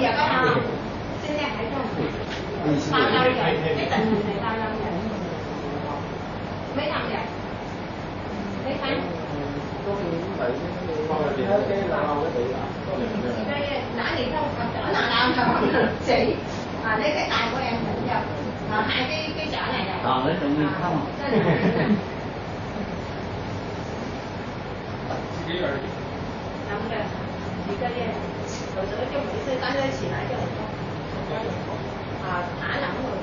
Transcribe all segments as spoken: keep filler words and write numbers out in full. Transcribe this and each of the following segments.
giờ có không? Xin ra hãy không? Bao lâu rồi? Cái tình hình này bao lâu rồi? Mấy năm rồi? Mấy tháng? Đã gì không? Còn chỗ nào đau không? Chị à, lấy cái tay của em thử cho à, hai cái cái chỗ này này còn lấy động lực không? Đúng rồi. Chị coi đi. Rồi sửa cho Mỹ sư tay lên xì lại cho mình. À, thả lỏng người.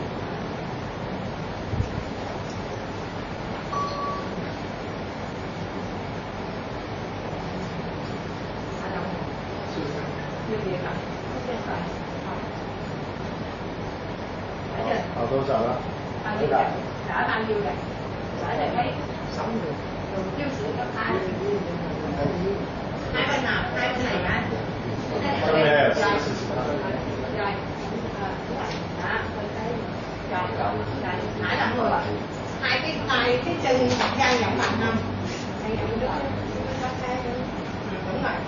Thả lỏng. Như vậy rồi. Ở đâu sợ đó? Bao nhiêu rồi? Đã bao nhiêu rồi? Đã là thấy sống được. Rồi tiêu sữa cấp hai. Hai bên nào? Hai bên này hả? Trong này là rồi. Rồi. Ờ, đúng rồi. Đó, bên đây. Rồi. Rồi. Nãy là người. Hai cái tay, cái chân dang rộng bằng không? Dang rộng được. Đúng rồi.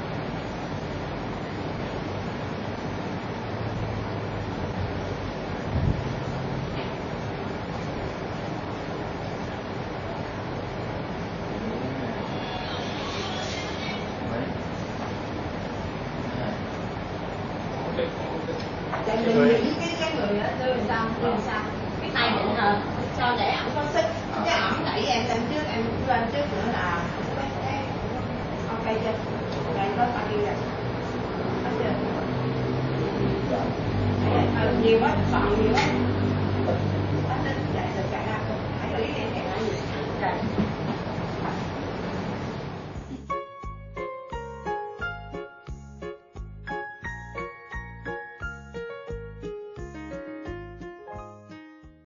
Đừng những cái cái người đó đưa làm sao, đưa làm sao. Cái tay định hơn, cho để ổng có sức. Chứ ổng đẩy em lên trước, em lên trước nữa là ok chưa? Rồi có bao nhiêu rồi? Hết chưa? Ừ, nhiều quá, còn nhiều quá.